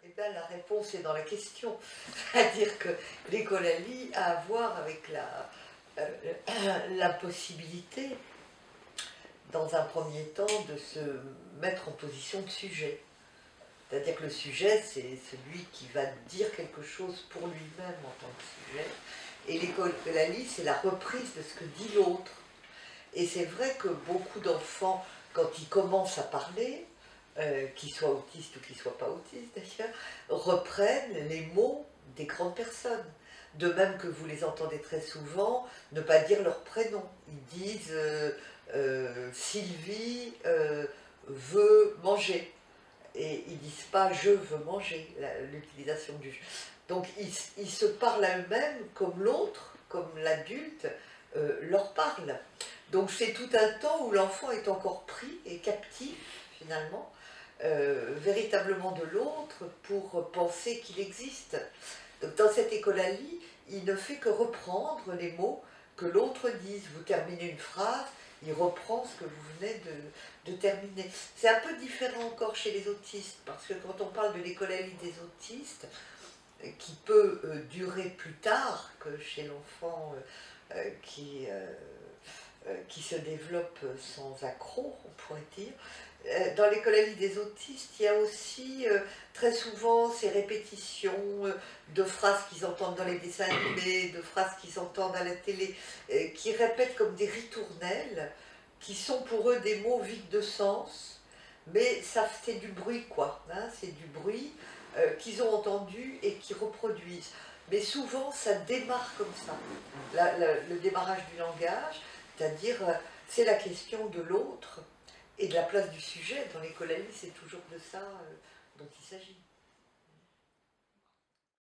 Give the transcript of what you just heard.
Eh bien, la réponse est dans la question. C'est-à-dire que l'écolalie a à voir avec la possibilité, dans un premier temps, de se mettre en position de sujet. C'est-à-dire que le sujet, c'est celui qui va dire quelque chose pour lui-même en tant que sujet. Et l'écolalie, c'est la reprise de ce que dit l'autre. Et c'est vrai que beaucoup d'enfants, quand ils commencent à parler, qu'ils soient autistes ou qu'ils ne soient pas autistes d'ailleurs, reprennent les mots des grandes personnes. De même que vous les entendez très souvent ne pas dire leur prénom. Ils disent Sylvie veut manger. Et ils ne disent pas je veux manger, l'utilisation du je. Donc ils se parlent à eux-mêmes comme l'autre, comme l'adulte leur parle. Donc c'est tout un temps où l'enfant est encore pris et captif finalement, véritablement de l'autre pour penser qu'il existe. Donc dans cette écolalie, il ne fait que reprendre les mots que l'autre dise. Vous terminez une phrase, il reprend ce que vous venez de terminer. C'est un peu différent encore chez les autistes, parce que quand on parle de l'écolalie des autistes, qui peut durer plus tard que chez l'enfant qui se développe sans accroc, on pourrait dire. Dans l'écolalie des autistes, il y a aussi très souvent ces répétitions de phrases qu'ils entendent dans les dessins animés, de phrases qu'ils entendent à la télé, qui répètent comme des ritournelles, qui sont pour eux des mots vides de sens, mais ça c'est du bruit quoi, hein, c'est du bruit qu'ils ont entendu et qui reproduisent. Mais souvent ça démarre comme ça, le démarrage du langage, c'est-à-dire c'est la question de l'autre et de la place du sujet. Dans l'écolalie, c'est toujours de ça dont il s'agit.